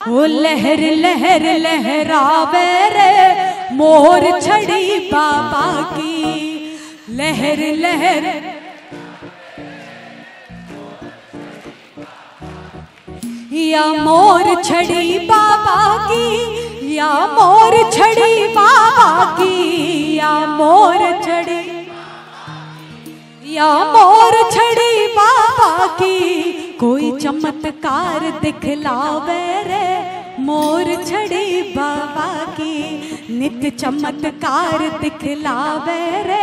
ओ लहर लहर लहरावे रे मोर छड़ी बाबा की, लहर लहर या मोर छड़ी बाबा की, या मोर छड़ी बाबा की, या मोर छड़ी, या मोर छड़ी बाबा की, कोई चमत्कार दिखलावे रे मोर छड़ी बाबा की, नित्य चमत्कार दिखलावे रे।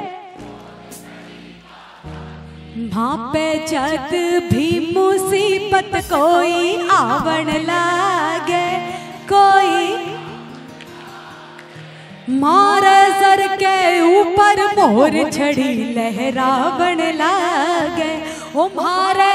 भापे जद भी मुसीबत कोई आवण लागे, कोई मारे सर के ऊपर मोर छड़ी लहरावण लागे। ओ मारे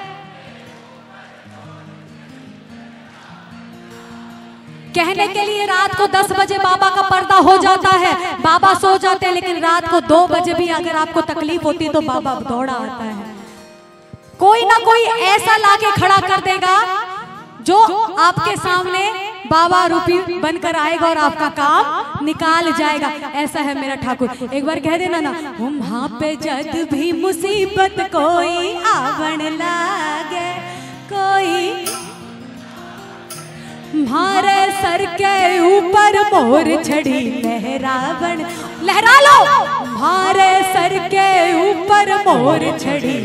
कहने के लिए रात को 10 बजे बाबा का पर्दा हो जाता है, बाबा सो जाते हैं, लेकिन रात को 2 बजे भी अगर आपको तकलीफ होती तो बाबा दौड़ा आता है। कोई ना कोई ऐसा लाके खड़ा कर देगा जो आपके सामने बाबा रूपी बनकर आएगा और आपका काम निकाल जाएगा। ऐसा है मेरा ठाकुर। एक बार कह देना ना, वहाँ पे जद भी मुसीबत कोई आवण लागे, कोई मारे सर के ऊपर मोर छड़ी लहरावण, लहरा लो, मारे सर के ऊपर मोर छड़ी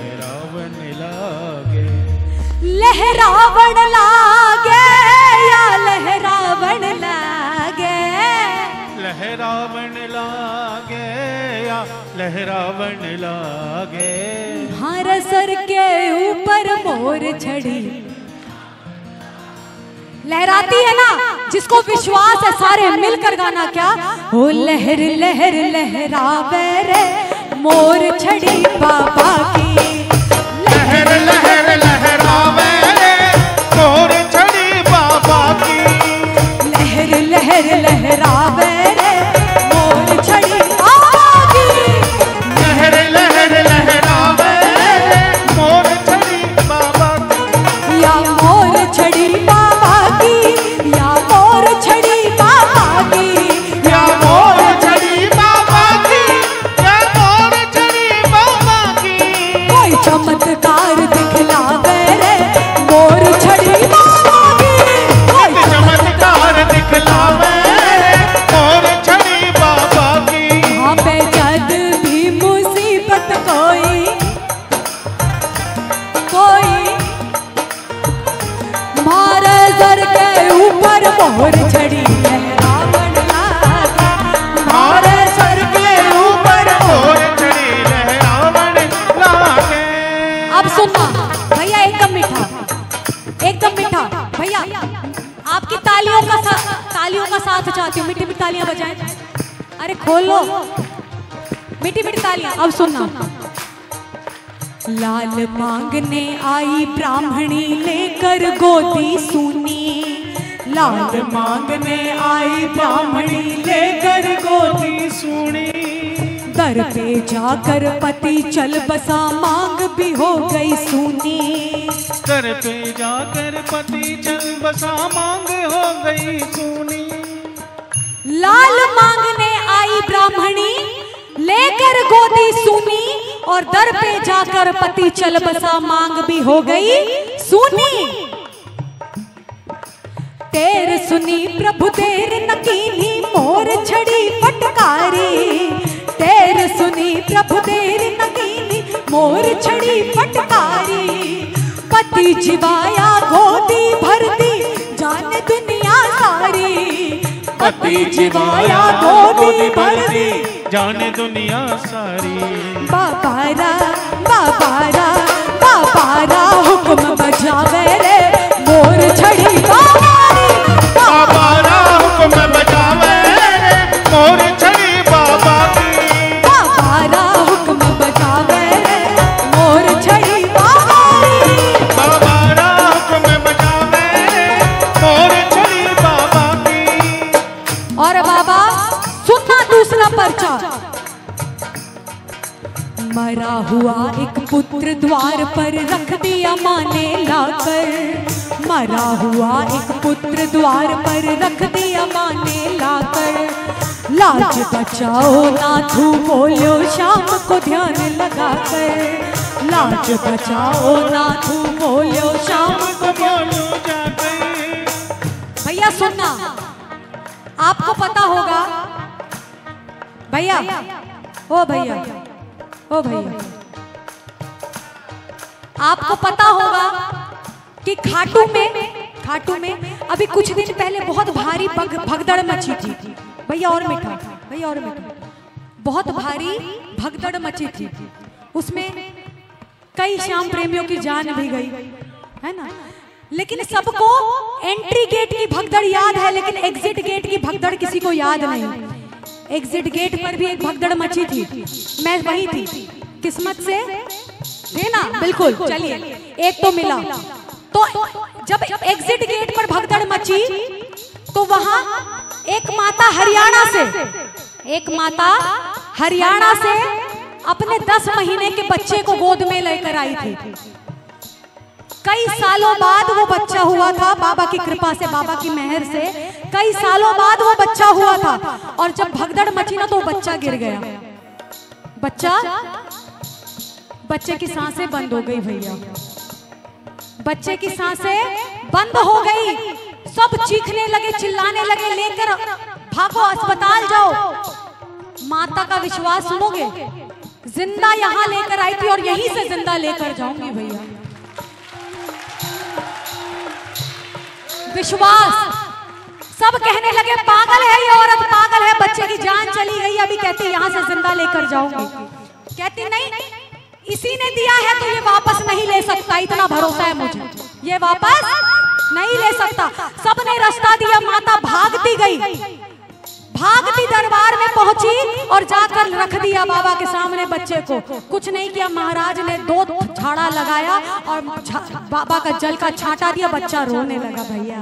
लहरावण लागे, या लहरावण लागे, लहरावण लागे, या लहरावण लागे। मारे सर के ऊपर मोर छड़ी लहराती है ना, जिसको विश्वास है सारे मिलकर गाना क्या, ओ लहर लहर लहरावे रे मोर छड़ी बाबा की, लहर लहर लहरावे रे मोर छड़ी बाबा की, लहर लहर लहरावे रे मोर छड़ी बाबा की, लहर लहर लहरावे रे मोर छड़ी बाबा की, या मोर छड़ी बाबा की, या मोर छड़ी बाबा की, या मोर छड़ी बाबा की, या मोर छड़ी बाबा की। कोई चमत्कार दिखलावे रे मोर छड़ी बाबा की, कोई चमत्कार दिखलावे मोर छड़ी बाबा की। वहाँ पे जद भी मुसीबत कोई मारे सर के ऊपर मोर छड़ी लहरावण लागे, मारे सर के ऊपर मोर छड़ी लहरावण लागे। अब सुनना भैया, एकदम मीठा, एकदम मीठा भैया, आपकी तालियों का साथ चाहती हूँ। मीठी मीठी तालियां बजाएं, अरे खोल लो मीठी मीठी तालियां। अब सुनना, लाल मांगने आई ब्राह्मणी लेकर गोदी सूनी, लाल मांगने आई ब्राह्मणी लेकर गोदी सुनी, दर पे जाकर पति चल बसा, मांग भी हो गई सूनी, दर पे जाकर पति चल बसा, मांग हो गई सुनी। लाल मांगने आई ब्राह्मणी लेकर गोदी सूनी, और दर पे जाकर पति चल बसा, मांग भी हो गई सूनी। तेर सुनी प्रभु तेर नकीनी, मोर छड़ी फटकारी, तेर सुनी प्रभु तेर नकीनी, मोर छड़ी फटकारी। पति जिवाया गोदी भर दी, जाने दुनिया सारी, पति जिवाया गोदी भर दी, जाने दुनिया सारी। बाबारा बाबारा बाबारा हुक्म बजावे रे मोर छड़ी बाबा की, बाबारा हुक्म बजावे रे मोर छड़ी बाबा की, बाबारा हुक्म बजावे रे मोर छड़ी बाबा की, बाबारा हुक्म बजावे रे मोर छड़ी बाबा की। और बाबा सुनना दूसरा पर्चा, मरा हुआ एक पुत्र द्वार पर रख दिया माँ ने लाकर, मरा हुआ एक पुत्र द्वार पर रख दिया माँ ने लाकर, लाज बचाओ नाथू बोलो शाम को ध्यान लगाकर, लाज बचाओ नाथू बोलो शाम को बोलो जाकर। भैया सुनना, आपको पता होगा भैया, ओ भैया, ओ भैया, आपको पता होगा कि खाटू में अभी कुछ दिन पहले बहुत भारी भगदड़ मची थी। भैया और मीठा, भैया और मीठा, बहुत भारी भगदड़ मची थी। उसमें कई श्याम प्रेमियों की जान भी गई है ना। लेकिन सबको एंट्री गेट की भगदड़ याद है, लेकिन एग्जिट गेट की भगदड़ किसी को याद नहीं। एग्जिट गेट पर भी एक भगदड़ मची थी, मैं वही थी, किस्मत से थे ना, बिल्कुल। चलिए एक तो मिला। तो जब एग्जिट गेट पर भगदड़ मची तो वहां एक माता हरियाणा से अपने 10 महीने के बच्चे को गोद में लेकर आई थी। कई सालों बाद वो बच्चा हुआ था, बाबा की कृपा से, बाबा की मेहर से कई सालों बाद वो बच्चा हुआ था। और जब भगदड़ मची ना तो बच्चा गिर गया। बच्चे की सांसें बंद हो गई भैया, बच्चे की सांसें बंद हो गई। सब चीखने लगे, चिल्लाने लगे, लेकर भागो अस्पताल जाओ। माता का विश्वास सुनोगे, जिंदा यहाँ लेकर आई थी और यहीं से जिंदा लेकर जाऊंगी भैया। विश्वास। सब कहने लगे पागल है ये औरत, पागल है, बच्चे की जान चली गई, अभी कहती यहाँ से जिंदा लेकर जाऊंगी। कहती नहीं, इसी ने दिया है तो ये वापस नहीं ले सकता, इतना भरोसा है मुझे, ये वापस नहीं ले सकता। सबने रास्ता दिया, माता भागती गई, भागती दरबार में पहुंची और जाकर रख दिया बाबा के सामने बच्चे को। कुछ नहीं किया, महाराज ने 2 झाड़ा लगाया और बाबा का जल का छांटा दिया, बच्चा रोने लगा। भैया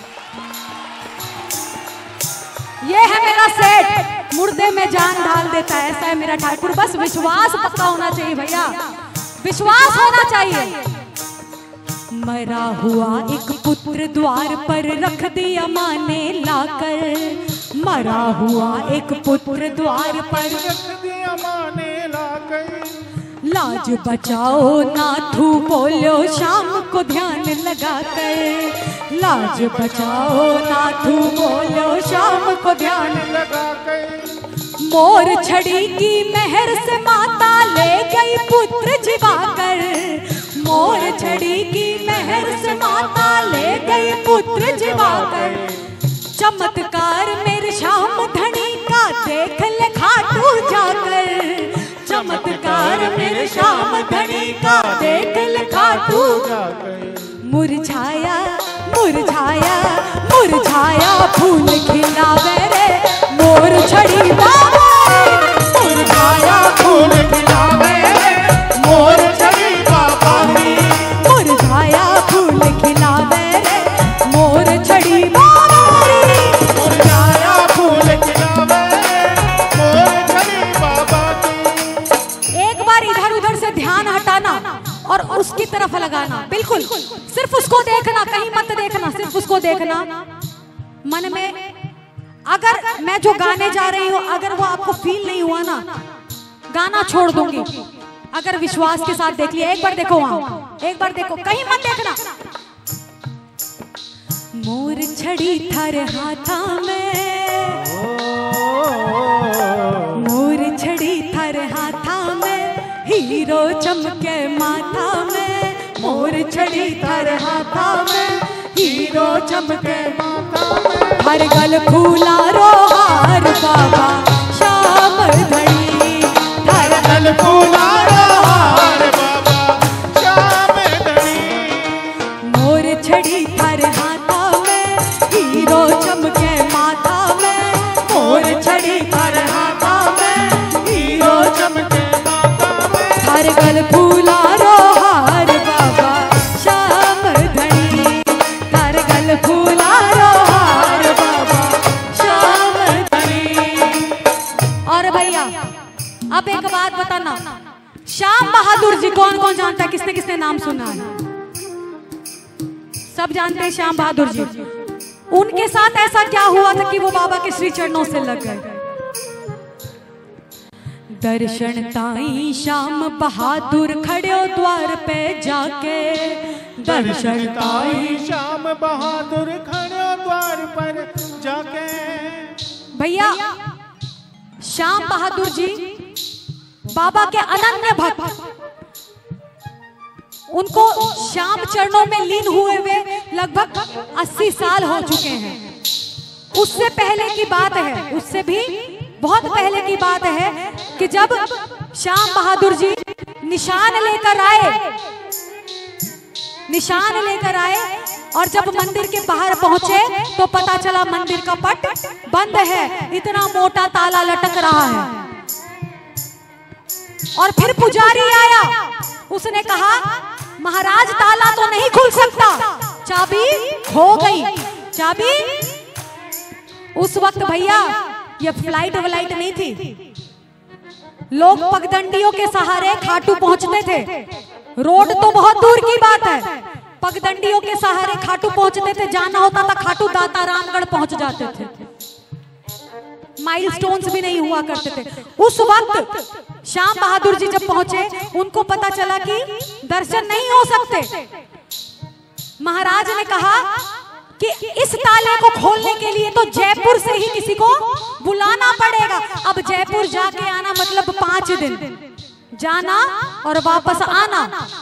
ये है मेरा सेठ, मुर्दे में जान डाल देता है, ऐसा है मेरा ठाकुर। बस विश्वास पक्का होना चाहिए भैया, विश्वास होना चाहिए। मरा हुआ एक पुत्र द्वार पर रख दिया माँ ने लाकर, मरा हुआ एक पुत्र द्वार पर रख दिया माँ ने लाकर, लाज बचाओ नाथू बोलो शाम को ध्यान लगाकर, लाज बचाओ नाथू बोलो शाम को ध्यान लगाकर। मोर छड़ी की मेहर से माता ले गई पुत्र जिवाकर, मोर छड़ी की मेहर से माता ले गई पुत्र जिवाकर। चमत्कार मेरे श्याम धनी का देख ले खाटू जाकर, चमत्कार मेरे श्याम धनी का देख ले खाटू जाकर। मुरझाया मुरझाया मुरझाया फूल खिलावे रे मोर छड़ी बाबा, मुरझाया फूल खिलावे रे मोर छड़ी बाबा, मुरझाया फूल खिलावे रे मोर छड़ी बाबा, मुरझाया फूल खिलावे मोर छड़ी बाबा की। एक बार इधर उधर से ध्यान हटाना और उसकी तरफ लगाना, बिल्कुल सिर्फ उसको देखना, कहीं मत देखना, सिर्फ उसको देखना। मन में अगर मैं जो गाने जा रही हूँ अगर वो आपको फील नहीं हुआ ना, गाना छोड़ दूंगी। अगर विश्वास के साथ देख लिया, एक बार देखो वहां, एक बार देखो, कहीं मत देखना। मोर छड़ी थारे हाथा में, मोर छड़ी थारे हाथा में, हीरो चमके माथा में, मोर छड़ी थारे हाथा में, हीरो चमके माथा में। हर गल फूला रोहार बाबा श्याम धनी, हर गल फूला रोहार बाबा श्याम धनी। मोर छड़ी थारे हाथा में, हीरो चमके माथा में, मोर छड़ी थारे हाथा में, हीरो चमके माता में। हर गल फूला रोहार बाबा श्याम धनी, हर गल फूला रोहार बाबा श्याम धनी। और भैया अब एक बात बताना, श्याम बहादुर जी कौन कौन जानता है, किसने किसने नाम सुना है? सब जानते हैं श्याम बहादुर जी। उनके साथ ऐसा क्या हुआ था कि वो बाबा के श्री चरणों से लग गए। दर्शन ताई श्याम बहादुर खड़े द्वार पे जाके, दर्शन ताई श्याम बहादुर खड़े द्वार पर जाके। भैया श्याम बहादुर जी बाबा के अनन्य भक्त, उनको श्याम चरणों में लीन हुए हुए लगभग 80 साल हो चुके हैं। उससे पहले की बात है, उससे भी बहुत पहले की बात है कि जब श्याम बहादुर जी निशान लेकर आए और जब मंदिर के बाहर पहुंचे तो पता चला मंदिर का पट बंद है, इतना मोटा ताला लटक रहा है। और फिर पुजारी आया, उसने कहा महाराज ताला तो नहीं खुल सकता, चाबी खो गई। चाबी उस वक्त भैया ये फ्लाइट व्लाइट नहीं थी, लोग पगडंडियों के सहारे खाटू पहुंचते थे। रोड तो बहुत दूर की बात है, पगडंडियों के सहारे खाटू पहुंचते थे। जाना होता था खाटू दाता रामगढ़ पहुंच जाते थे, माइलस्टोन्स भी नहीं हुआ करते थे। उस वक्त श्याम बहादुर जी जब पहुंचे, उनको पता चला कि दर्शन नहीं हो सकते। महाराज ने कहा कि इस ताले को खोलने के लिए तो जयपुर से ही किसी को बुलाना पड़ेगा। अब जयपुर जाके आना मतलब 5 दिन जाना और वापस आना।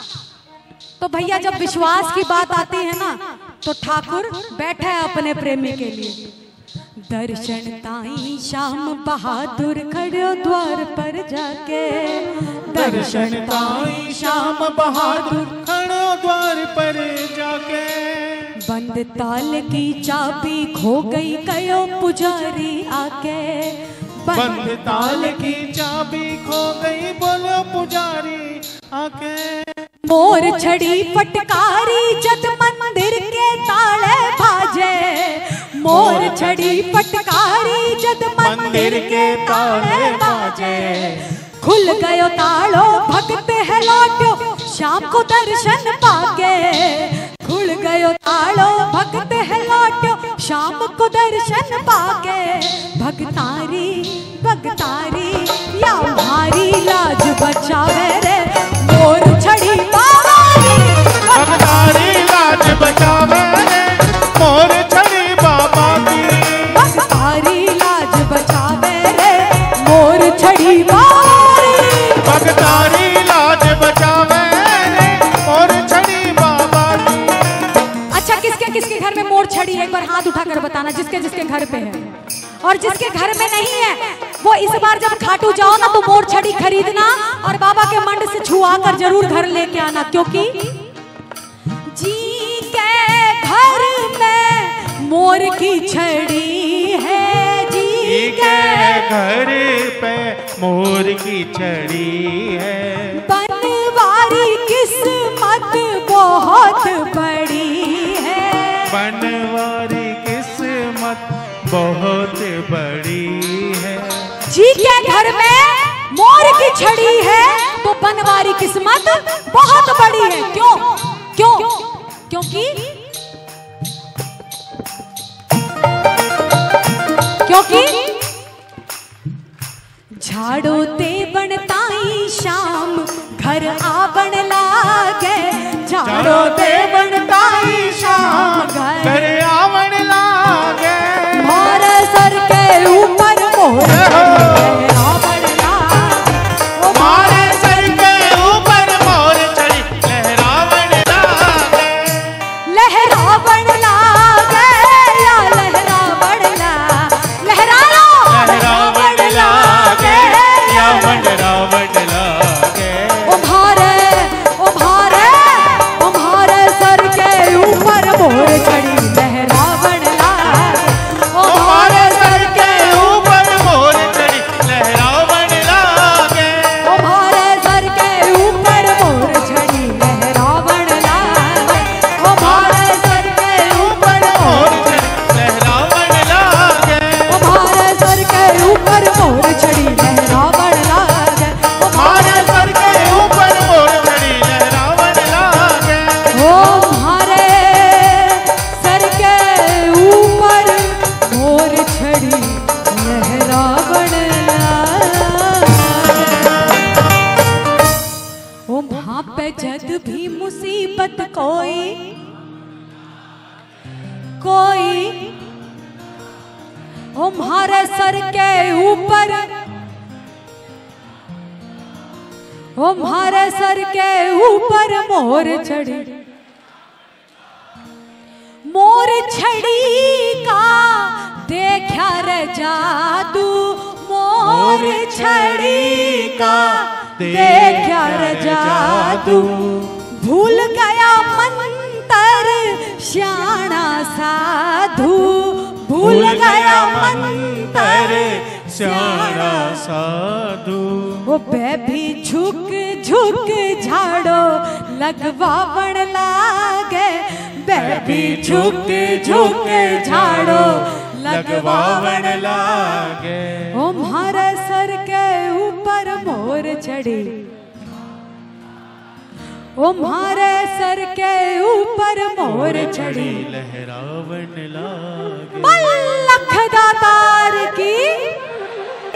तो भैया जब विश्वास की बात आती है ना, तो ठाकुर बैठे अपने प्रेमी के लिए। दर्शन ताई श्याम बहादुर खड़े द्वार पर जाके, दर्शन ताई श्याम बहादुर खड़े द्वार पर जाके। बंद ताल की चाबी खो गई, कयो पुजारी आके। बंद ताल की चाबी खो गई, बोलो पुजारी आके। मोर छड़ी फटकारी जद मंदिर के ताले बाजे, मोर छड़ी फटकारी जद मंदिर के ताले बाजे। खुल गयो तालो भक्त है लौट्यो श्याम को दर्शन पाके, खुल गयो तालो भक्त है लौट्यो श्याम को दर्शन पाके। भगतारी भगतारी या हमारी लाज बचावे रे, मोर छड़ी बाबारी। भगतारी लाज बचावे रे, मोर छड़ी बाबा की। भगतारी लाज बचावे रे, मोर छड़ी बाबारी। भगतारी लाज बचावे रे, मोर छड़ी बाबा की। अच्छा किसके किसके घर में मोर छड़ी है, एक बार हाथ उठाकर बताना जिसके जिसके घर पे है। और जिसके घर में नहीं है वो इस बार जब खाटू जाओ ना तो मोर छड़ी खरीदना और बाबा के मंड से छुआ कर जरूर घर लेके आना, क्योंकि जी के घर में मोर की छड़ी है। जी के घर पे मोर की छड़ी है। बनवारी किस्मत बहुत बड़ी है, बनवारी किस्मत बहुत बड़ी है। जी के घर में मोर की छड़ी है तो बनवारी किस्मत बहुत बड़ी है। क्यों क्यों? क्योंकि झाड़ो ते बनताई श्याम घर आवन लागे, झाड़ो ते बनताई श्याम घर आवन लागे। मोर सर के ऊपर मोर आवन लागे, मारे सर के ऊपर मोर छड़ी लहरावन लागे। लहरावन लागे या लहरावन लागे, लहरा लो लहरावन लागे या मंडरावन लागे। ओ भारे कोई हमारे सर के ऊपर, हमारे सर के ऊपर मोर चढ़ी, मोर छड़ी का देखा रे जादू, मोर छड़ी का देखा रे जादू, भूल गया मंतर श्याणा साधु, भूल गया मंतर श्याणा साधु। वो बेबी झुक झुक झाड़ो लगवावण लागे, बेबी झुक झुक झाड़ो लगवावण लागे। ओ हमारे सर के ऊपर मोर चढ़ी, ओ हमारे सर के ऊपर मोर चढ़ी, लहरावन लागे।